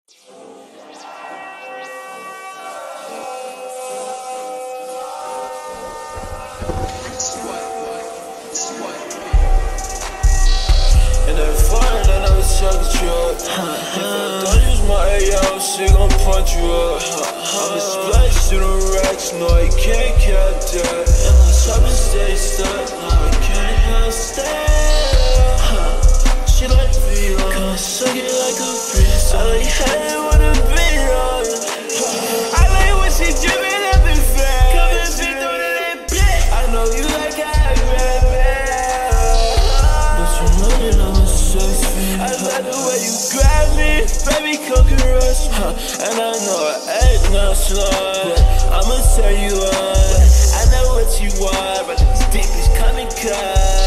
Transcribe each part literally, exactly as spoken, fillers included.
And that fire that I was talking to you. If I don't use my A R, she gon' punch you up. I'm a splash to the racks, no I can't cap that. And my shopping stay stuck, no I can't help stay. She like V R, come suck it like a bitch. I like hey with a beat on. I like when she drippin' up and fast. Come and be through to that bitch. I know you like how I grab it. But you know that I'm a sex fiend. I like the way you grab me, baby, come and rush me. And I know I ain't not slow, but I'ma tell you what. I know what you want, but this deep is coming cut.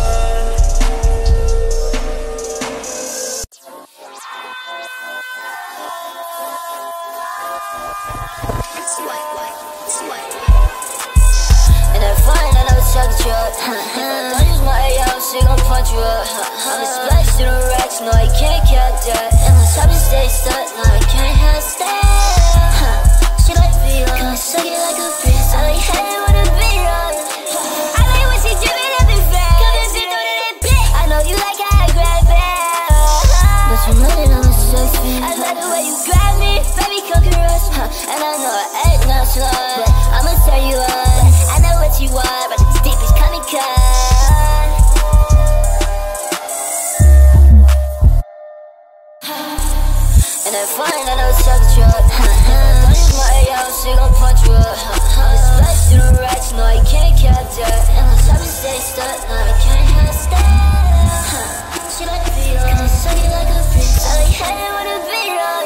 And that fine that I was talking to you. If I don't use my A R, she gon' punch you up. I'm a splash to the racks, no I can't cap that. And my shopping stay stuck, no I can't help stay. She like V R, come suck it like a bitch. I like hey with a V R. I like when she drippin' up and fast. Come and be through to that bitch. I know you like how I grab it. But you know that I'm a sex fiend. I like the way you grab me, baby, come and rush me. And I know I ain't not slow, but I'ma tell you what. I know what you want, but this deep is coming cut. And that fine that I was talking to you. If I don't use my A R, she gon' punch you up. I'm a splash to the racks, no I can't cap that. And my shopping stay stuck, no I can't help stay. She like V R, come suck it like a bitch. I like hey with a V R.